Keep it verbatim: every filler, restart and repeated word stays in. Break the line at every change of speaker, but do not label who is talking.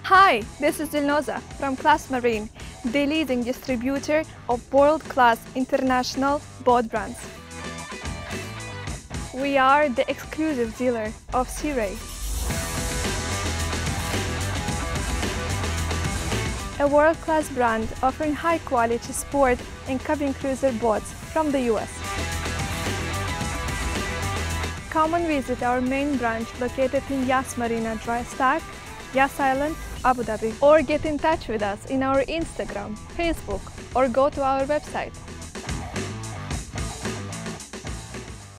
Hi, this is Dilnoza from Class Marine, the leading distributor of world-class international boat brands. We are the exclusive dealer of Sea Ray, a world-class brand offering high-quality sport and cabin cruiser boats from the U S. Come and visit our main branch located in Yas Marina Dry Stack, Yas Island, Abu Dhabi, or get in touch with us in our Instagram, Facebook, or go to our website.